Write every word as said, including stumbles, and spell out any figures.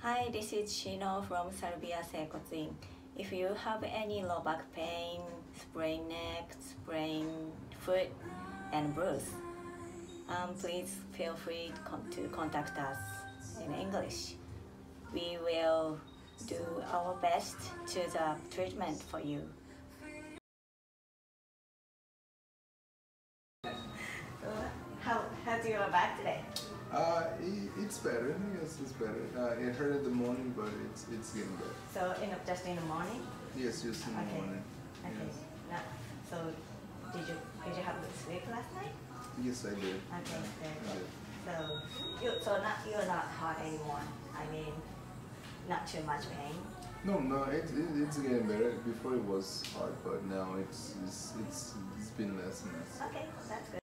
Hi, this is Shino from Salvia整骨院. If you have any low back pain, sprained neck, sprained foot, and bruise, um, please feel free to, con to contact us in English. We will do our best to the treatment for you. How, how's your back today? Uh, it, it's better. Yes, it's better. Uh, it hurt in the morning, but it's it's getting better. So, in, just in the morning? Yes, just in the okay. morning. Okay. Yes. Now, so, did you did you have good sleep last night? Yes, I did. Okay. Very I good. did. So, you so not you're not hot anymore. I mean, not too much pain. No, no, it, it it's getting better. Before it was hard, but now it's it's it's, it's been less and less. Okay, that's good.